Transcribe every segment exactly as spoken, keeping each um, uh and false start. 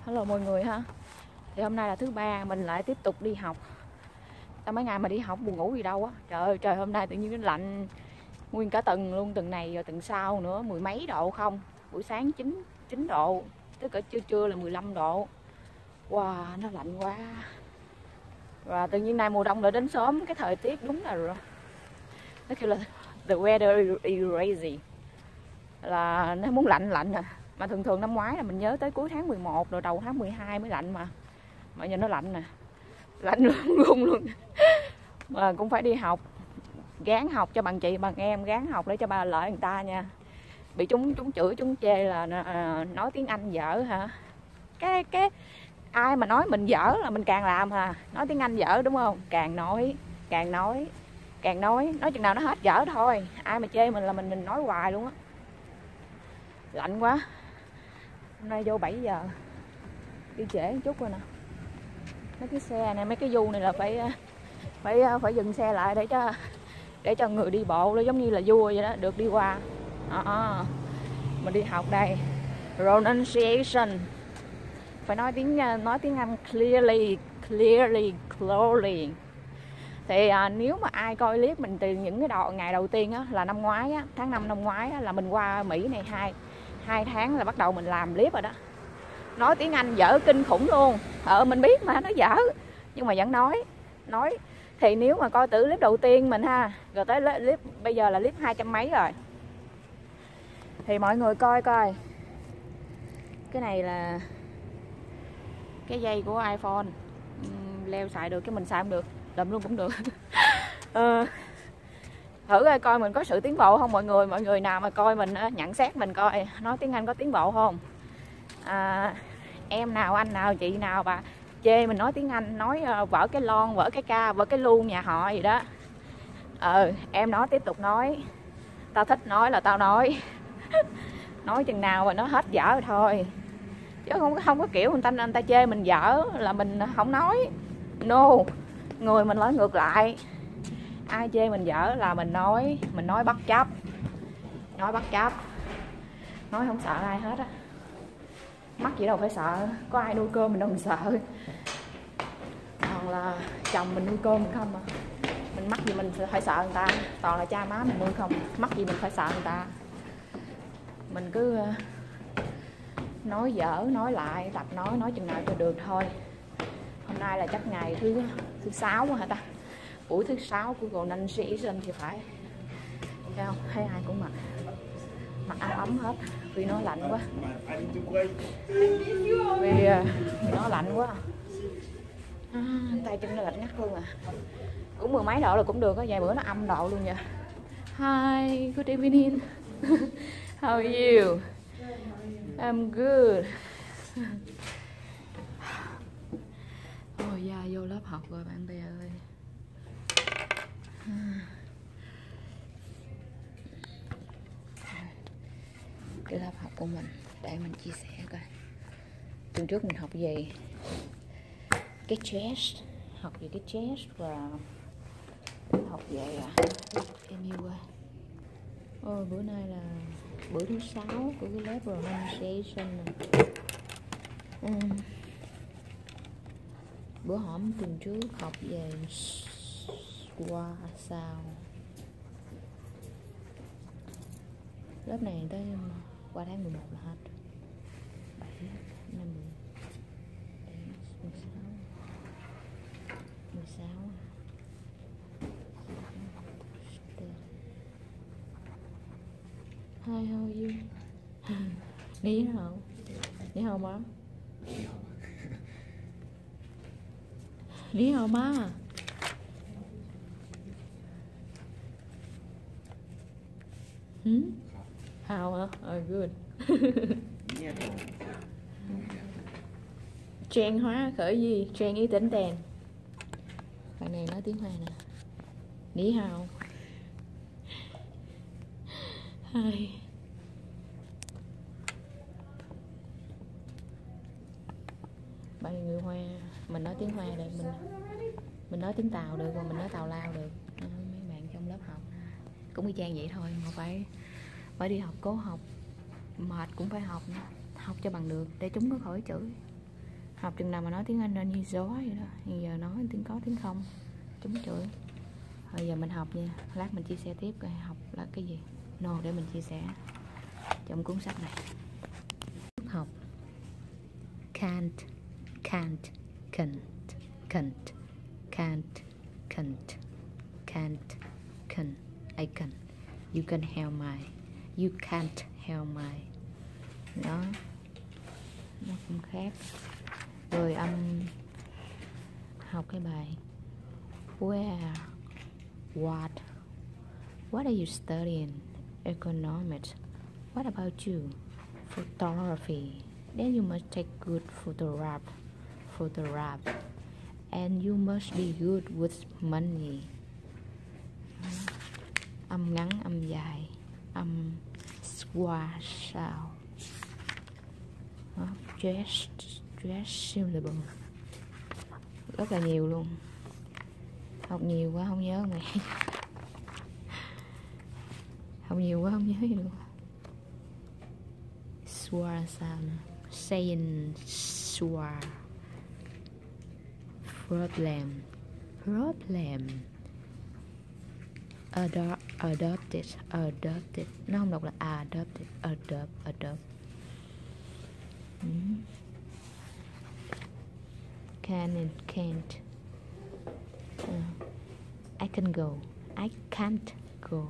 Hello mọi người ha. Thì hôm nay là thứ ba, mình lại tiếp tục đi học. Tao mấy ngày mà đi học buồn ngủ gì đâu á. Trời ơi, trời hôm nay tự nhiên nó lạnh nguyên cả tuần luôn, tuần này rồi tuần sau nữa mười mấy độ không. Buổi sáng chín chín độ, tới cỡ trưa trưa là mười lăm độ. Wow, nó lạnh quá. Và tự nhiên nay mùa đông lại đến sớm, cái thời tiết đúng là nó kêu là the weather is crazy. Là nó muốn lạnh lạnh à. Mà thường thường năm ngoái là mình nhớ tới cuối tháng mười một rồi đầu tháng mười hai mới lạnh mà. Mà giờ nó lạnh nè. Lạnh luôn luôn luôn. Mà cũng phải đi học. Gán học cho bằng chị bằng em, gán học để cho ba lợi người ta nha. Bị chúng chúng chửi chúng chê là à, nói tiếng Anh dở hả? Cái cái ai mà nói mình dở là mình càng làm hả? Nói tiếng Anh dở đúng không? Càng nói, càng nói, càng nói, nói chừng nào nó hết dở thôi. Ai mà chê mình là mình mình nói hoài luôn á. Lạnh quá. Hôm nay vô bảy giờ. Đi trễ một chút rồi nè. Mấy cái xe này, mấy cái du này là phải phải phải dừng xe lại để cho để cho người đi bộ, nó giống như là vua vậy đó, được đi qua. À, mình đi học đây. Pronunciation. Phải nói tiếng nói tiếng Anh clearly, clearly, clearly. Thì à, nếu mà ai coi clip mình từ những cái đoạn ngày đầu tiên á, là năm ngoái á, tháng năm năm ngoái á, là mình qua Mỹ này hai hai tháng là bắt đầu mình làm clip rồi đó. Nói tiếng Anh dở kinh khủng luôn. Ờ mình biết mà nó dở, nhưng mà vẫn nói. Nói thì nếu mà coi từ clip đầu tiên mình ha, rồi tới clip bây giờ là clip hai trăm mấy rồi. Thì mọi người coi coi. Cái này là cái dây của iPhone. uhm, Leo xài được, cái mình xài không được, đầm luôn cũng được. ờ, Thử coi coi mình có sự tiến bộ không mọi người. Mọi người nào mà coi mình nhận xét mình coi nói tiếng Anh có tiến bộ không. À, em nào, anh nào, chị nào bà chê mình nói tiếng Anh, nói uh, vỡ cái lon, vỡ cái ca, vỡ cái lu nhà họ gì đó. Ờ, em nói tiếp tục nói. Tao thích nói là tao nói. Nói chừng nào mà nó hết dở rồi thôi. Chứ không không có kiểu người ta người ta chê mình dở là mình không nói. No, người mình nói ngược lại. Ai chê mình dở là mình nói, mình nói bất chấp. Nói bất chấp. Nói không sợ ai hết á. Mắc gì đâu phải sợ, có ai nuôi cơm mình đâu mình sợ. Còn là chồng mình nuôi cơm mình không mà. Mình mắc gì mình phải sợ người ta. Toàn là cha má mình nuôi không, mắc gì mình phải sợ người ta. Mình cứ nói dở, nói lại, tập nói, nói chừng nào cho được thôi. Hôm nay là chắc ngày thứ thứ sáu hả ta? Buổi thứ sáu của pronunciation thì phải. Thấy không? Thấy ai cũng mặc mặc áo ấm hết vì nó lạnh quá. Vì nó lạnh quá. À, tay chân nó lạnh ngắt luôn à. Cũng mười mấy độ là cũng được á, vài bữa nó âm độ luôn vậy. Hi, good evening. How are you? I'm good. Ôi da, vô lớp học rồi bạn bè ơi. Cái lớp học của mình để mình chia sẻ coi. Tuần trước mình học gì? Cái chest, học về cái chest và học về em yêu ơi. Ôi bữa nay là bữa thứ sáu của cái lớp pronunciation này. uhm. Bữa hổm tuần trước học về qua sao. Lớp này tới qua tháng mười một là hết. bảy, năm, mười sáu, mười sáu. Hi, how are you? Ni hao. Ni hao má. Ni hao má. Hmm? Hào hả? Oh, good. Trang hóa khởi gì? Trang ý tỉnh đèn. Bạn này nói tiếng Hoa nè. Ni hào. Hi. Bạn người Hoa, mình nói tiếng Hoa được, mình mình nói tiếng Tàu được, mà mình nói Tàu Lao được. Mấy bạn trong lớp học cũng y chang vậy thôi, mà phải phải đi học, cố học, mệt cũng phải học, học cho bằng được để chúng có khỏi chửi. Học chừng nào mà nói tiếng Anh nên như gió vậy đó. Hiện giờ nói tiếng có tiếng không, trúng chửi. Bây giờ mình học nha, lát mình chia sẻ tiếp coi học là cái gì. No, để mình chia sẻ trong cuốn sách này. Học can't, can't, can't, can't, can't, can't, can't, can, I can. You can help my, you can't help my. Đó, nó cũng khác. Rồi âm học cái bài where, what, what are you studying? Economics. What about you? Photography. Then you must take good photograph, photograph, and you must be good with money. Âm ngắn, âm dài, âm qua sao. Dress, dress syllable. Rất là nhiều luôn. Học nhiều quá không nhớ mày. Học nhiều quá không nhớ gì luôn. Swear sound, saying swear. Problem, problem. Adopt, adopted, adopted. Nó không đọc là adopted, adopt, adopt. Mm. Can and can't. Uh, I can go. I can't go.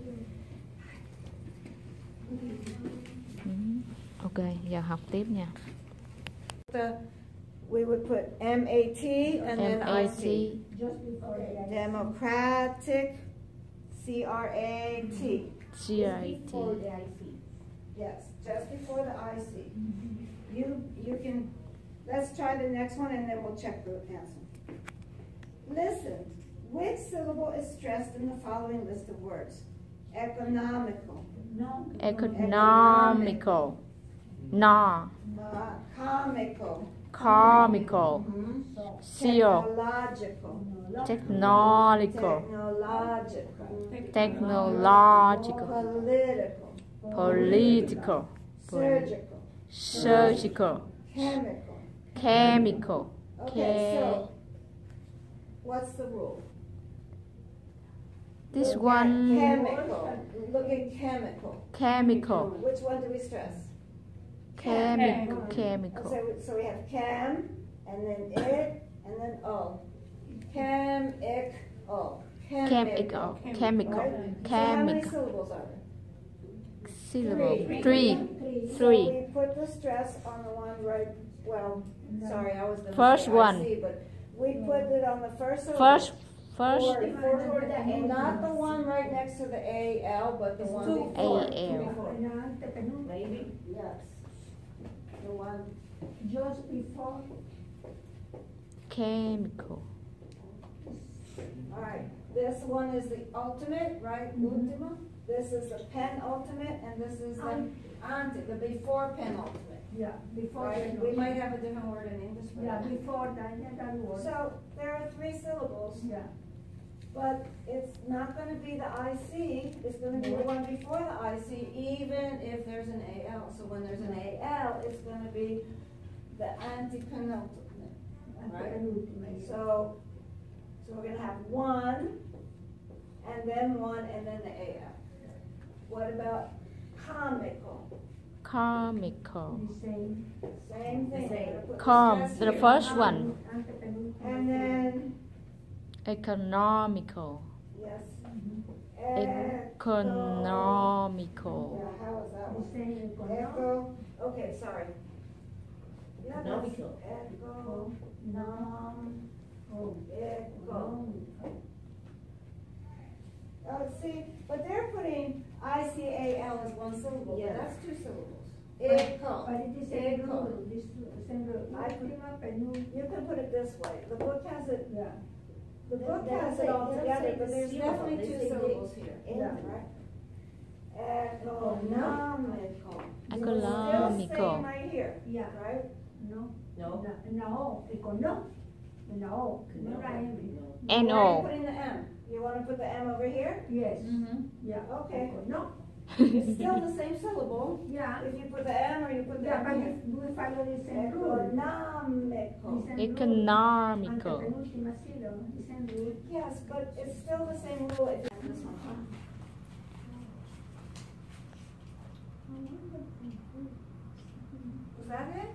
Mm. Ok, giờ học tiếp nha. The, we would put M A T and then I C. Okay. Democratic, C R A T. C R A T. Yes, just before the I C. You you can. Let's try the next one and then we'll check the answer. Listen. Which syllable is stressed in the following list of words? Economical. No. Economical. No. Uh, comical. Comical. Mm-hmm. Seal. Technological. Technological. Technological. Technological. Political. Political. Surgical. Surgical. Chemical. Chemical. Okay, so what's the rule? This Look one. at chemical. Look at chemical. Chemical. Which one do we stress? Chemical. Chemical. So, so we have chem, and then it, and then o. Chem, ic, o. Chemical. Chemical. Right? So how many Chemical. syllables are there? Syllable. Three. So Three. we put the stress on the one right, well, sorry, I was going to First say one. I C, but we put it on the first syllable. First. First. Or, or the, not the one right next to the A L, but the one before. A L. Before. Maybe. Yes. The one. Just before. Chemical. All right. This one is the ultimate, right? Mm-hmm. Ultima. This is the penultimate, and this is the ante, the before penultimate. Yeah, before. Right? We might have a different word in English for Yeah, that. before that, yeah, that word. So there are three syllables. Yeah. But it's not going to be the I C, it's going to be the one before the I C, even if there's an A L. So when there's an A L, it's going to be the antepenultimate, right? So, so we're going to have one, and then one, and then the A L. What about comical? Comical. The same. Same thing. Same. Put the Com. stress The here. first one. And then, Economical. yes. Economical. Yeah, how is that The one? same. Echo, okay, sorry. Yeah, that's Economical. echo, nom, Oh. echo. Oh, see, but they're putting I C A L as one syllable, but Yeah. that's two syllables. Echo. But it is a Echo. rule, this same rule. I think You can put it this way, the book has it, Yeah. the book They- they has say- it all they together, say but the there's syllable, definitely they two say the- syllables here. Yeah. Right? Economical. Economical. Still same right here, Yeah. right? No. No. No. Econo. No. No. N Where are you O. putting the M? You want to put the M over here? Yes. Mm-hmm. Yeah. Okay. No. It's still the same syllable. Yeah. If you put the M or you put the Yeah, but M here. if we follow the same rule. Economical. en root. Economical. Antepenúltima sílaba, es en root. Yes, but it's still the same rule as this one. Is that it?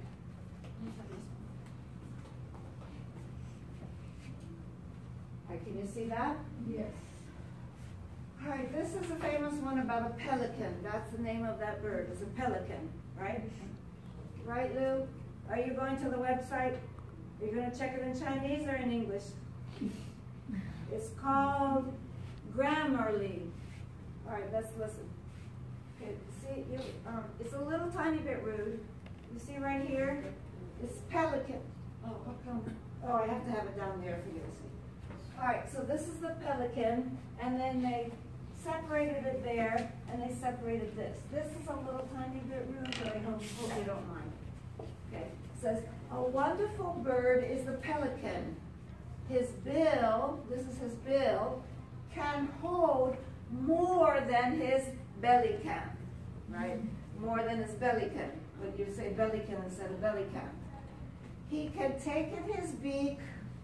Alright, can you see that? Yes. Alright, this is a famous one about a pelican. That's the name of that bird, it's a pelican, right? Right, Lou? Are you going to the website? Are you going to check it in Chinese or in English? It's called Grammarly. Alright, let's listen. Okay, see, you, um, it's a little tiny bit rude. You see right here? It's pelican. Oh, how come? Oh, I have to have it down there for you to see. Alright, so this is the pelican, and then they separated it there, and they separated this. This is a little tiny bit rude, but I hope, hope you don't mind. Okay, it says, a wonderful bird is the pelican. His bill, this is his bill, can hold more than his belly can, right? More than his belly can, but you say belly can instead of belly can. He can take in his beak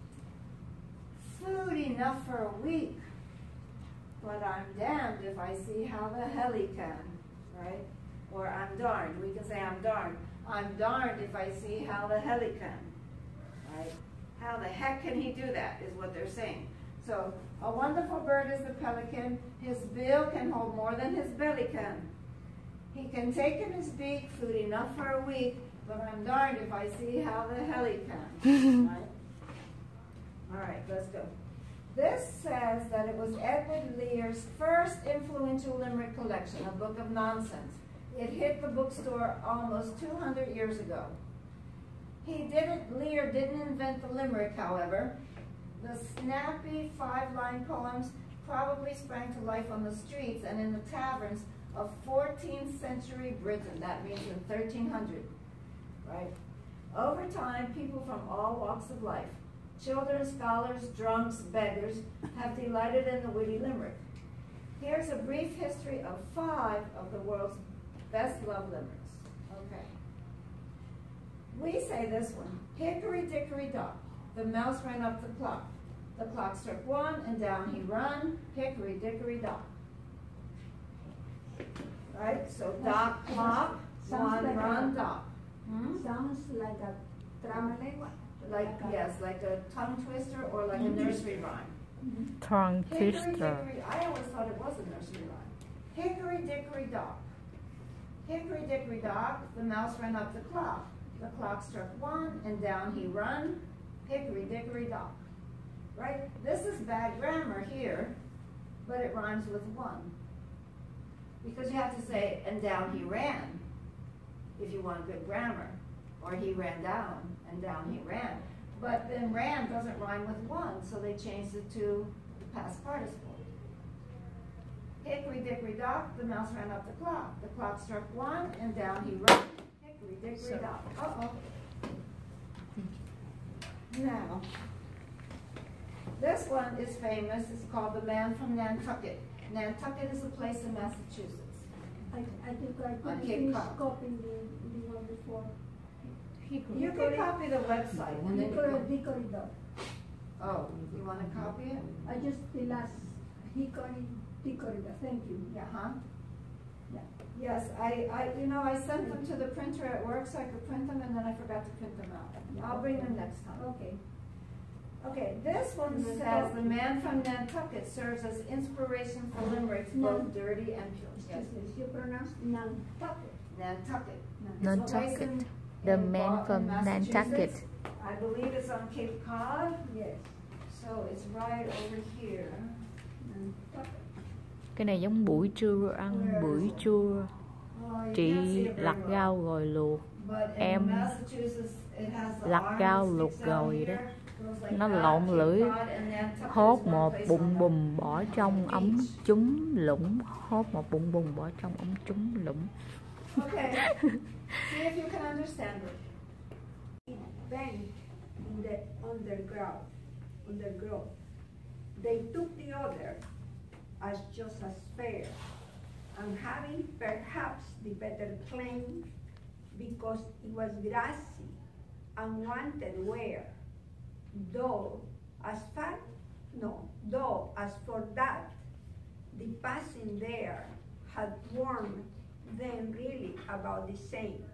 food enough for a week, but I'm damned if I see how the hell he can, right? Or I'm darned, we can say I'm darned. I'm darned if I see how the hell he can, right? How the heck can he do that is what they're saying. So a wonderful bird is the pelican. His bill can hold more than his belly can. He can take in his beak food enough for a week, but I'm darned if I see how the hell he can, right? All right, let's go. This says that it was Edward Lear's first influential limerick collection, a book of nonsense. It hit the bookstore almost two hundred years ago. He didn't, Lear didn't invent the limerick, however. The snappy five-line poems probably sprang to life on the streets and in the taverns of fourteenth century Britain. That means in thirteen hundred, right? Over time, people from all walks of life, children, scholars, drunks, beggars, have delighted in the witty limerick. Here's a brief history of five of the world's best love limericks. Okay. We say this one, hickory dickory dock, the mouse ran up the clock. The clock struck one and down he run, hickory dickory dock. Right, so dock, clock, one, like run, a- dock. Hmm? Sounds like a tramalengua. Like, yes, like a tongue twister or like a nursery rhyme. Tongue Hickory twister. dickory, I always thought it was a nursery rhyme. Hickory dickory dock. Hickory dickory dock, the mouse ran up the clock. The clock struck one and down he run, hickory dickory dock. Right? This is bad grammar here, but it rhymes with one. Because you have to say, and down he ran, if you want good grammar. Or he ran down, and down he ran. But then ran doesn't rhyme with one, so they changed it to the past participle. Hickory dickory dock, the mouse ran up the clock. The clock struck one, and down he ran. Hickory dickory dock. Uh-oh. Now, this one is famous. It's called The Man from Nantucket. Nantucket is a place in Massachusetts. I, I think I On could Cape finish Cod. copying the, the one before. You can copy the website. And then you Hickory can, dickory dock. oh, you want to copy it? I just, the last hickory dickory dock, thank you. Yeah, huh? Yeah. Yes, I, I, you know, I sent them to the printer at work so I could print them, and then I forgot to print them out. I'll bring them next time. Okay. Okay, this one says, the man from Nantucket serves as inspiration for limericks, both dirty and pure. Yes, Excuse me, you pronounce Nantucket. Nantucket. Nan- It's a place in- Nantucket. The in man Bo- from in Nantucket. Massachusetts. I believe it's on Cape Cod, Yes. so it's right over here. Nantucket. Cái này giống buổi trưa, ăn buổi trưa. Oh, you Chị can't see it very lặt well. rau rồi luộc. But in Em Massachusetts, it has the lặt arm rau that luộc sticks out rồi đó. here, goes like Nó that. lộn Cape lưỡi, Cod and Nantucket hốt is one một place bụng on bùm bỏ trong the ống beach. trúng lũng. Hốt một bụng bùm bỏ trong ống trúng lũng. Okay, see if you can understand it. Bank in the underground, undergrowth. They took the other as just as fair, and having perhaps the better claim because it was grassy and wanted wear. Though as far, no, though as for that, the passing there had warned them really about the same.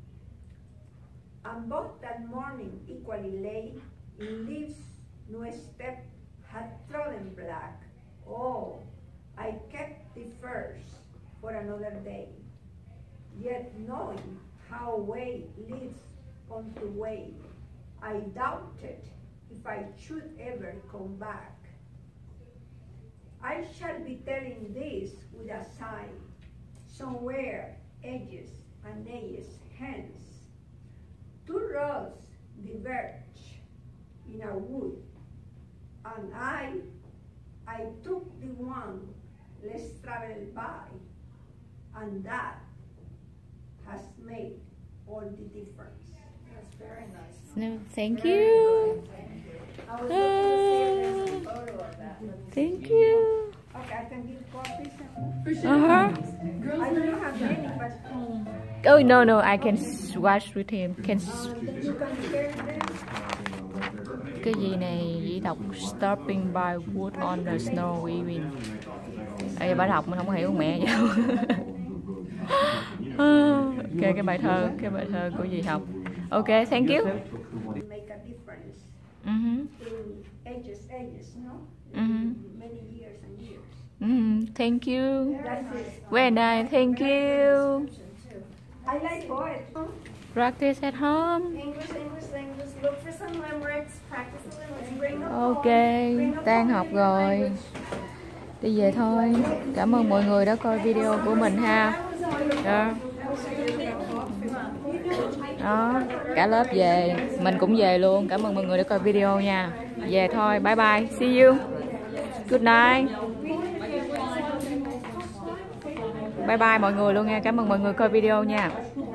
And both that morning equally late, in leaves no step had trodden black. Oh, I kept the first for another day, yet knowing how way leads on to way, I doubted if I should ever come back. I shall be telling this with a sigh, somewhere edges and edges hence. Two roads diverge in a wood, and I, I took the one less traveled by, and that has made all the difference. That's very nice. No, thank Very you. good, thank you. I was looking to see if there's a photo of that. Let me Thank see. you. Okay, I can give copies. Uh-huh. I don't have many, but um, Oh, no, no, I can s- watch with him. Can s- uh, then you can share them. Cái gì này chỉ đọc stopping by wood on the snow weaving. Ê, bà đọc mình không hiểu mẹ gì đâu. Ok, cái bài thơ, cái bài thơ của dì học. Ok, thank you. Make a difference Mhm, in ages, ages, no? mhm, Many years and years. mhm, thank you. That's it. Very nice, thank you. I like poets. Huh? Practice at home. English, English, English. Look for some limericks. Practice the limericks. Bring a Ok, poem. Bring a tan poem học in your rồi. language. Đi về thôi. Cảm ơn mọi người đã coi video của mình ha. Đó. Đó, cả lớp về, mình cũng về luôn. Cảm ơn mọi người đã coi video nha. Về thôi, bye bye, see you. Good night. Bye bye mọi người luôn nha. Cảm ơn mọi người coi video nha.